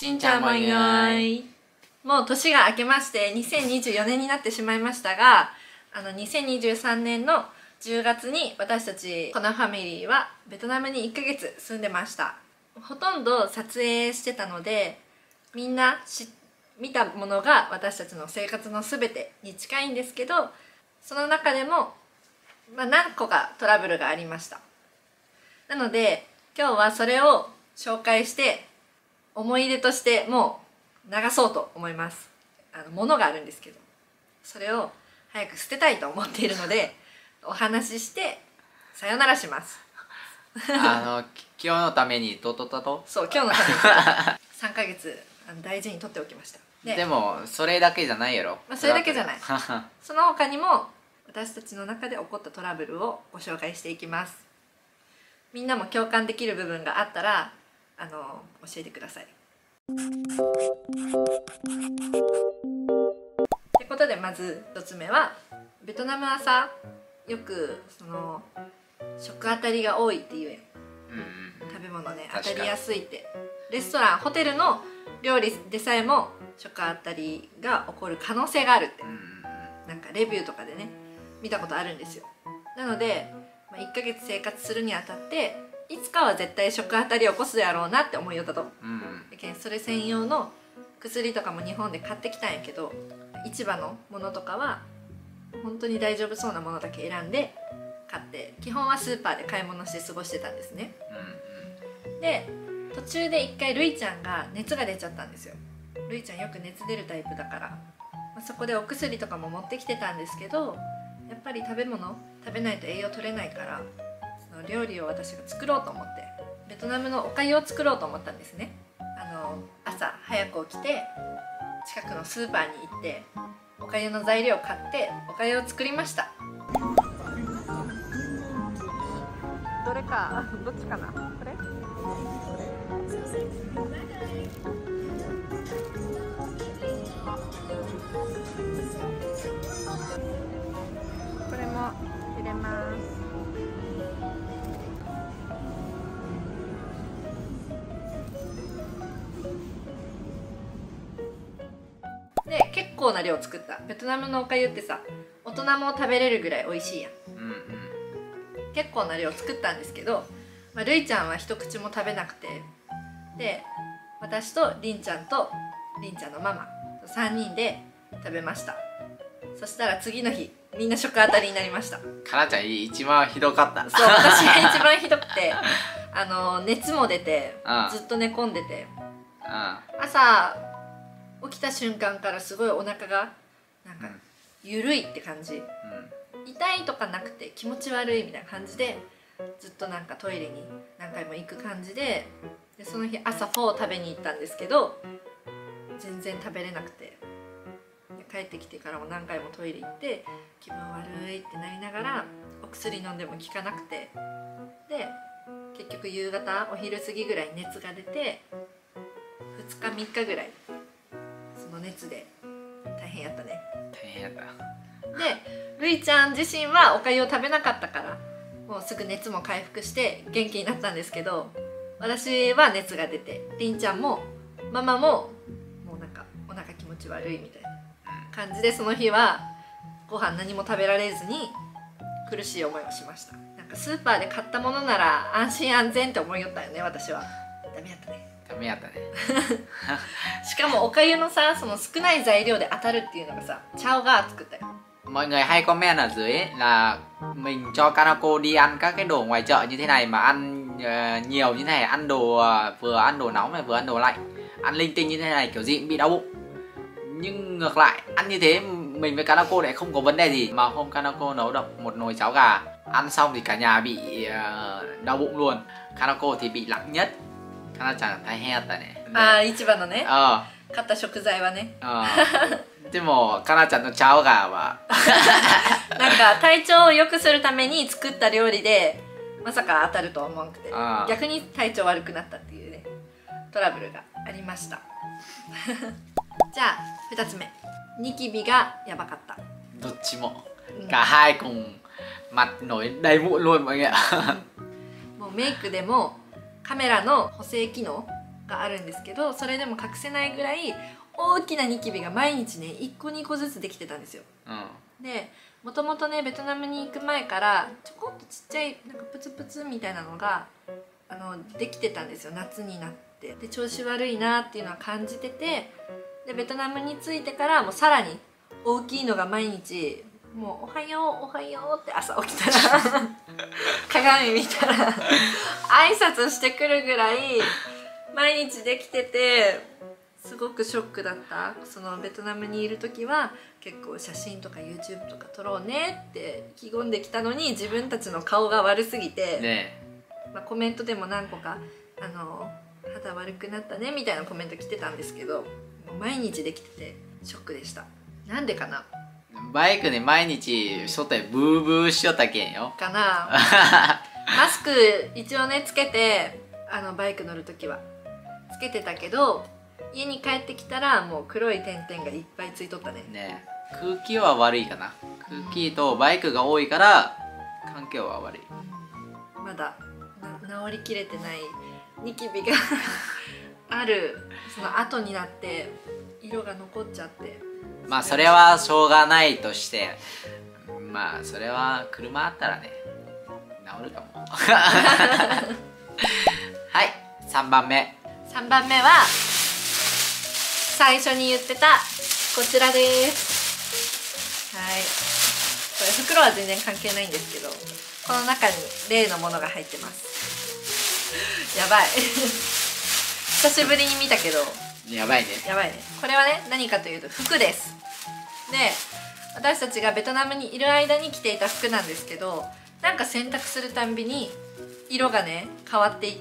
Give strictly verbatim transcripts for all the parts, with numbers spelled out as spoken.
しんちゃんもいない。もう年が明けましてにせんにじゅうよねんになってしまいましたが、あのにせんにじゅうさんねんのじゅうがつに私たちコナファミリーはベトナムにいっかげつ住んでました。ほとんど撮影してたので、みんなし見たものが私たちの生活の全てに近いんですけど、その中でも、まあ、何個かトラブルがありました。なので今日はそれを紹介して思い出としてもう流そうと思います。あの物があるんですけど、それを早く捨てたいと思っているのでお話ししてさよならします。 あの今日のためにととととそう、今日のためにさんかげつあの大事に取っておきました。 で, でもそれだけじゃないやろ、 まあ、それだけじゃないその他にも私たちの中で起こったトラブルをご紹介していきます。みんなも共感できる部分があったらあの教えてください。ってことで、まずひとつめはベトナムはさ、よくその食当たりが多いっていうやん、うん、食べ物ね当たりやすいって。レストランホテルの料理でさえも食当たりが起こる可能性があるって、うん、なんかレビューとかでね見たことあるんですよ。なので、まあ、いっかげつ生活するにあたっていつかは絶対食当たりを起こすやろうなって思いよったと、うん、それ専用の薬とかも日本で買ってきたんやけど、市場のものとかは本当に大丈夫そうなものだけ選んで買って、基本はスーパーで買い物して過ごしてたんですね、うん、で途中で一回るいちゃんが熱が出ちゃったんですよ。るいちゃんよく熱出るタイプだから、まあ、そこでお薬とかも持ってきてたんですけど、やっぱり食べ物食べないと栄養取れないから、その料理を私が作ろうと思ってベトナムのお粥を作ろうと思ったんですね。あの朝早く起きて近くのスーパーに行ってお粥の材料を買ってお粥を作りました。どれかどっちかな、これこれも入れます。で結構な量作った。ベトナムのお粥ってさ、大人も食べれるぐらい美味しいやん、うんうん、結構な量作ったんですけど、まあ、るいちゃんは一口も食べなくて、で私とりんちゃんとりんちゃんのママさんにんで食べました。そしたら次の日みんな食当たりになりました。 かなちゃん一番ひどかった。 そう、私が一番ひどくてあの熱も出てずっと寝込んでて、朝起きた瞬間からすごいお腹がなんか緩いって感じ、うん、痛いとかなくて気持ち悪いみたいな感じでずっとなんかトイレに何回も行く感じで、でその日朝フォーを食べに行ったんですけど全然食べれなくて、で帰ってきてからも何回もトイレ行って気分悪いってなりながらお薬飲んでも効かなくて、で結局夕方お昼過ぎぐらい熱が出てふつかみっかぐらいその熱で大変やったね。 大変やった。 でるいちゃん自身はおかゆを食べなかったからもうすぐ熱も回復して元気になったんですけど、私は熱が出てりんちゃんもママももうなんかお腹気持ち悪いみたいな感じで、その日はご飯何も食べられずに苦しい思いをしました。なんかスーパーで買ったものなら安心安全って思いよったよね。私はダメやったね。 ダメやったねしかもおかゆのさ、その少ない材料で当たるっていうのがさ、チャオが作ったよ。 Mọi người hay comment ở dưới ấy là mình cho Kanako đi ăn các cái đồ ngoài chợ như thế này mà ăn uh, nhiều như thế này, ăn đồ uh, vừa ăn đồ nóng này vừa ăn đồ lạnh, ăn linh tinh như thế này kiểu gì cũng bị đau bụng. Nhưng ngược lại ăn như thế mình với Kanako lại không có vấn đề gì. Mà hôm Kanako nấu được một nồi cháo gà, ăn xong thì cả nhà bị uh, đau bụng luôn. Kanako thì bị nặng nhất. Kana-chan大変やったね。 ああ、市場のね。買った食材はね。 でもかなちゃんのチャオガーはなんか体調を良くするために作った料理でまさか当たるとは思わなくて、逆に体調悪くなったっていうねトラブルがありました。じゃあふたつめ、ニキビがやばかった。 どっちも、cả hai cùng mặt nổi đầy mụn luôn mọi người ạ。もうメイクでもカメラの補正機能ががあるんですけど、それでも隠せないぐらい大きなニキビが毎日ねいっこにこずつできてたんですよ。うん、でもともとねベトナムに行く前からちょこっとちっちゃいなんかプツプツみたいなのがあのできてたんですよ、夏になって。で調子悪いなっていうのは感じてて、でベトナムに着いてからもうさらに大きいのが毎日、もう「おはようおはよう」って朝起きたら鏡見たら挨拶してくるぐらい毎日できてて、すごくショックだった。そのベトナムにいる時は結構写真とか YouTube とか撮ろうねって意気込んできたのに、自分たちの顔が悪すぎて、ね、まあ、コメントでも何個かあの肌悪くなったねみたいなコメント来てたんですけど、もう毎日できててショックでした。なんでかな。 バイクで毎日外へブーブーしよったけんよかなマスク一応ねつけて、あのバイク乗る時はつけてたけど、家に帰ってきたらもう黒い点々がいっぱいついとったね。 ね、空気は悪いかな。空気とバイクが多いから環境は悪い。 まだ治りきれてないニキビがある、その後になって色が残っちゃって、 まあそれはしょうがないとして、まあそれは車あったらね治るかもはい、さんばんめさんばんめは最初に言ってたこちらです。はい、これ袋は全然関係ないんですけど、この中に例のものが入ってますやばい久しぶりに見たけどやばいねやばいね。これはね何かというと服です。で私たちがベトナムにいる間に着ていた服なんですけど、なんか洗濯するたんびに色がね変わっていって、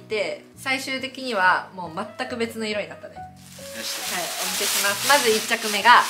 最終的にはもう全く別の色になったね。はい、お見せします。まずいっちゃくめが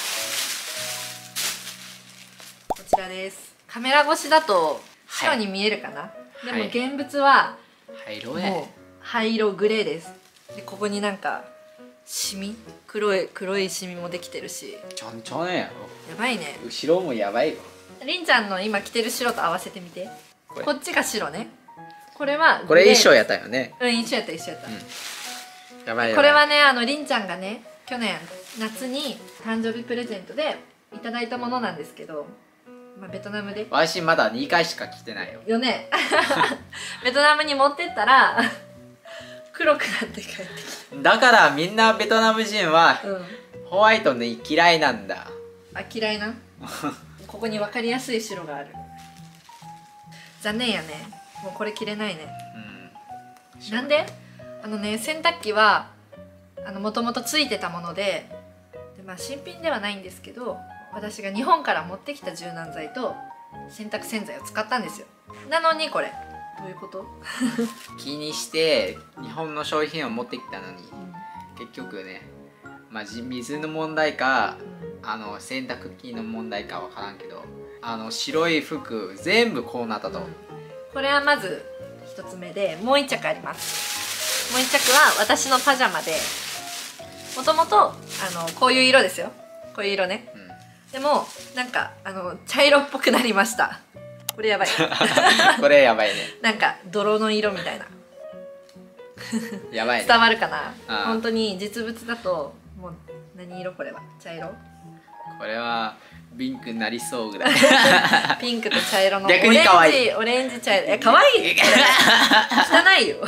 こちらです。カメラ越しだと白に見えるかな、はい、でも現物は灰色もう灰色グレーです。でここになんかシミ、黒い黒いシミもできてるし、 ちょんちょんやろ。やばいね。 後ろもやばいよ。 りんちゃんの今着てる白と合わせてみて。こ, こっちが白ね。これはこれ一緒やったよね。 うん、一緒やった一緒やった、うん、 やばいやばい。 これはね、あのりんちゃんがね去年夏に誕生日プレゼントでいただいたものなんですけど、まあ、ベトナムで私まだにかいしか着てないよよねベトナムに持ってったら黒くなって帰ってきた。だからみんなベトナム人は、うん、ホワイトね嫌いなんだ。 あ、嫌いなここに分かりやすい白がある。残念やね。もうこれ着れないね、うん、なんであのね、洗濯機はもともとついてたもので、で、まあ、新品ではないんですけど、私が日本から持ってきた柔軟剤と洗濯洗剤を使ったんですよ。なのにこれどういうこと気にして日本の商品を持ってきたのに、うん、結局ね、まあ、水の問題か、うん、あの洗濯機の問題かわからんけど、あの白い服全部こうなったと、うん、これはまずひとつめで、もういっちゃくあります。もういっちゃくは私のパジャマで、もともとあのこういう色ですよ。こういう色ね、うん、でもなんかあの茶色っぽくなりました。これやばいこれやばいねなんか泥の色みたいなやばいね。 伝わるかな。本当に実物だともう何色これは茶色、 これはピンクになりそうぐらいピンクと茶色のオ逆に可愛いオレンジ茶色。え、可愛い汚いよ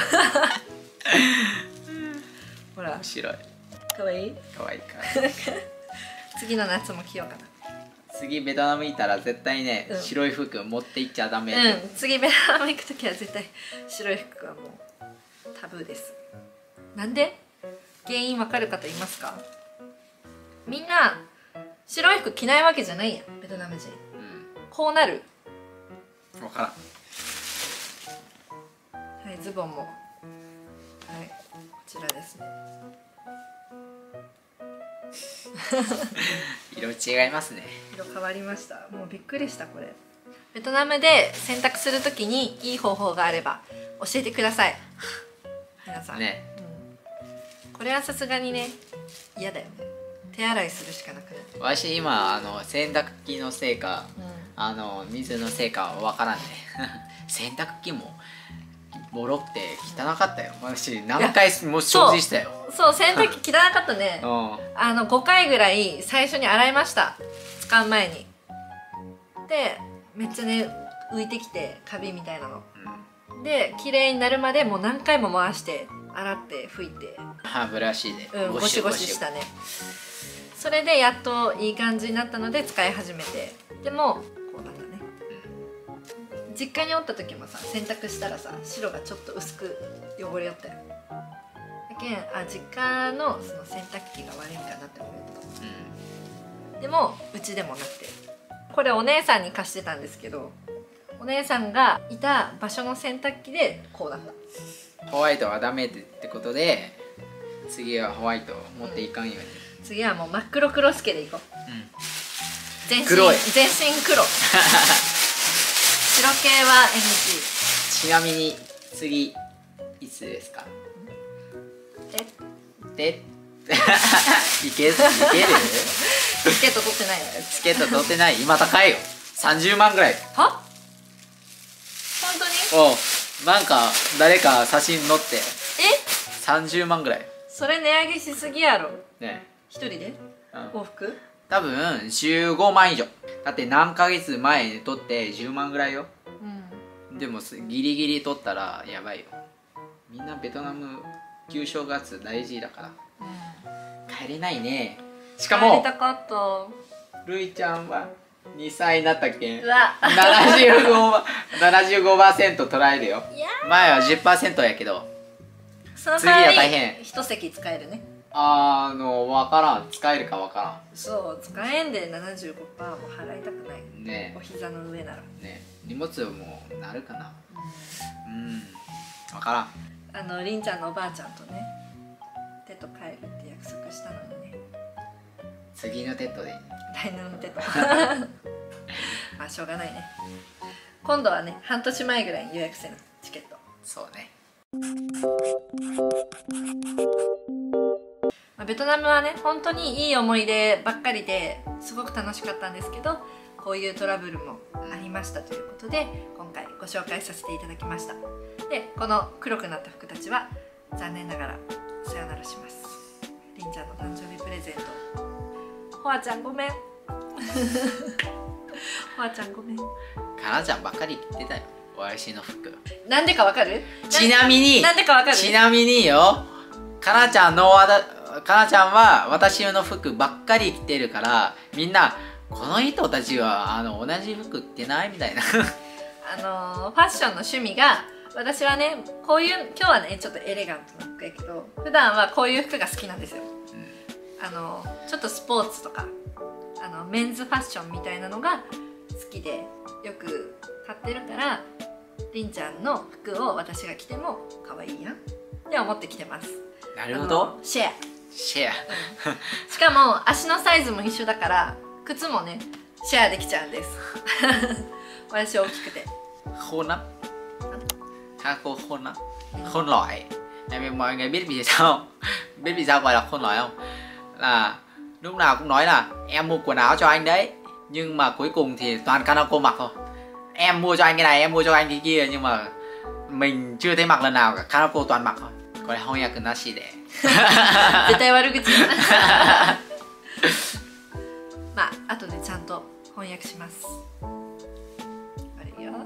ほら白い。 可愛い可愛い可愛い次の夏も着ようかな。 次ベトナム行ったら絶対ね、うん、白い服持って行っちゃダメ。 うん、次ベトナム行く時は絶対白い服はもうタブーです。なんで？原因わかる方いますか？みんな白い服着ないわけじゃないやん、ベトナム人、うん、こうなる。 わからん。 はい、ズボンもはいこちらですね色違いますね。 色変わりました。もうびっくりした。これベトナムで洗濯するときにいい方法があれば教えてください皆さんね、うん、これはさすがにね嫌だよね。手洗いするしかなくない。 私今あの洗濯機のせいか、うん、あの水のせいかわからんね洗濯機もボロくて汚かったよ。私何回も掃除したよ。 そう、洗濯機汚かったね。あのごかいぐらい最初に洗いました、使う前に。でめっちゃね浮いてきてカビみたいなの、うん、で綺麗になるまでもう何回も回して洗って拭いて、 歯ブラシで、 うん、ゴシゴシしたね。それでやっといい感じになったので使い始めて、でもこうなんだね、うん、実家におった時もさ、洗濯したらさ白がちょっと薄く汚れよったよ。だけん、あ、実家のその洗濯機が悪いんかなって思うけど、うん、でもうちでもなくて、これお姉さんに貸してたんですけど、お姉さんがいた場所の洗濯機でこうだった。 ホワイトはダメってことで、次はホワイトを持っていかんように、 うん、次はもう真っ黒黒助でいこう、うん、全身黒い全身黒白系は エヌジー。 ちなみに次いつですか？ えでいけるいけるチケット取ってないの？ チケット取ってない。今高いよ、さんじゅうまんぐらい。 は？本当に？ おう、なんか誰か写真載って、 えさんじゅうまんぐらい。 それ値上げしすぎやろね。 一人で、うん、往復多分じゅうごまん以上だって、何ヶ月前に取ってじゅうまんぐらいよ、うん、でもギリギリ取ったらやばいよ。みんなベトナム旧正月大事だから、うん、帰れないね。しかも帰りたかった。 るいちゃんはにさいになったっけ、 うわななじゅうごパーセント取られるよ。前は じゅっパーセント やけど、 その代わり一席使えるね。 あの分からん、使えるか分からん。 そう、使えんで ななじゅうごパーセント も払いたくないね。 お膝の上ならね。荷物もなるかな。うん、うん、分からん。 あのりんちゃんのおばあちゃんとね、テト帰るって約束したのにね。 次のテトでいい。 来年のテトまあしょうがないね。今度はね、半年前ぐらいに予約せな、チケット。 そうね。 まあ、ベトナムはね、本当にいい思い出ばっかりですごく楽しかったんですけど、こういうトラブルもありましたということで、今回ご紹介させていただきました。で、この黒くなった服たちは残念ながらさよならします。りんちゃんの誕生日プレゼント。ほあちゃんごめんほあちゃんごめん。 かなちゃんばっかり着てたよ、私の服。 なんでかわかる？ ちなみになんでかわかる？ ちなみによ、かなちゃんのわだかなちゃんは私の服ばっかり着てるから、みんなこの人たちはあの同じ服着てないみたいなあのー、ファッションの趣味が、私はね、こういう、今日はねちょっとエレガントな服やけど、普段はこういう服が好きなんですよ、うん、あのー、ちょっとスポーツとかあのメンズファッションみたいなのが好きでよく買ってるから、りんちゃんの服を私が着ても可愛いやんって思って着てます。 なるほど。 シェアシェア、 うん、しかも足のサイズも一緒だから靴もねシェアできちゃうんです私大きくて khôn lắm. Ha, cô khôn lắm, khôn lỏi. Em mọi người biết vì sao không? Biết vì sao gọi là khôn lỏi không? Là lúc nào cũng nói là em mua quần áo cho anh đấy, nhưng mà cuối cùng thì toàn Kanako mặc thôi. Em mua cho anh cái này, em mua cho anh cái kia, nhưng mà mình chưa thấy mặc lần nào cả. Kanako toàn mặc thôi. Có lẽ khôngyak nashi để. 絶対悪口だまあ後でちゃんと翻訳します。あれよ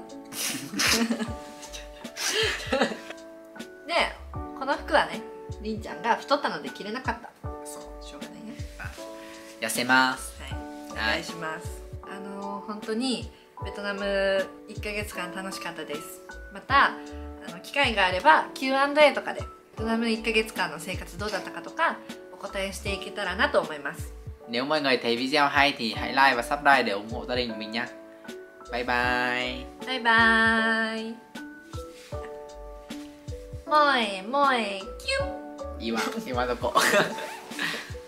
で、この服はね、りんちゃんが太ったので着れなかった。そう、しょうがないね。 痩せます。 はい、お願いします。はい、あのー、本当にベトナムいっかげつかん楽しかったです。またあの機会があれば キューアンドエー とかでベトナムいっかげつかんの生活どうだったかとかお答えしていけたらなと思います。 Nếu mọi người thấy video hay thì hãy like và subscribe để ủng hộ gia đình của mình nhé. Bye bye. Bye bye. Moi moi kiu. Iwa, iwa toko.